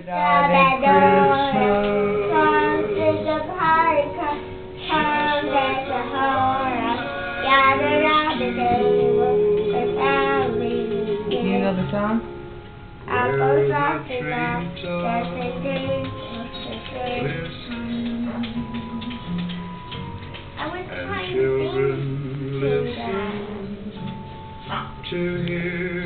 Gather round, sausage of haricot, come get the horror. Gather round the table, the family begins. You know the song? Apple sausage, just a dream, I was trying to sing to that. To hear